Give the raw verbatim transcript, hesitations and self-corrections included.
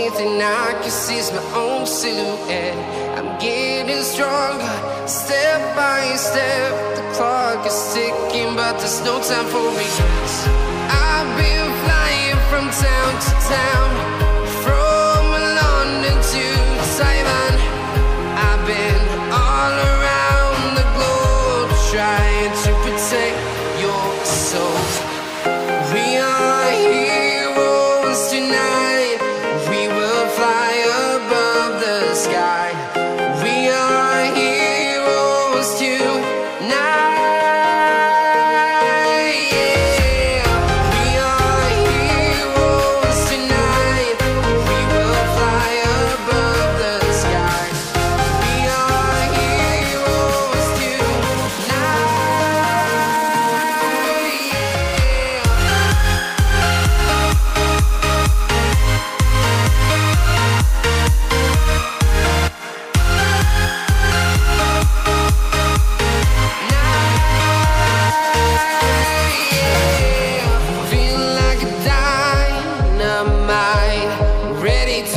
only thing I can see is my own silhouette. I'm getting stronger, step by step. The clock is ticking, but there's no time for regrets. I've been flying from town to town, from London to Taiwan. I've been all around the globe, trying to protect your soul. We are heroes tonight. We will fly above the sky. We are heroes tonight. Ready to